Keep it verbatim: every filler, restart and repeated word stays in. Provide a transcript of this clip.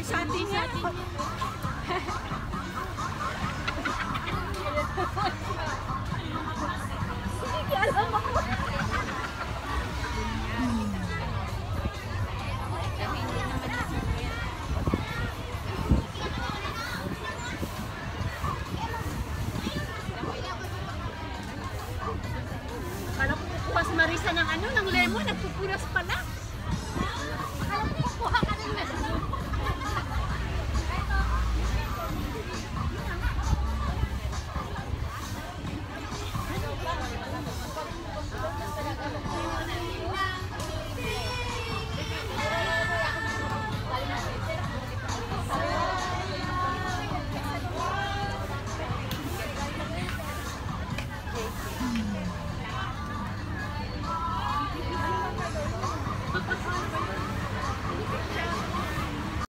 sa atin yan. Hindi alam ako. Kala ko kukuha si Marisa ng ano, ng lemon, nagpupunas pala.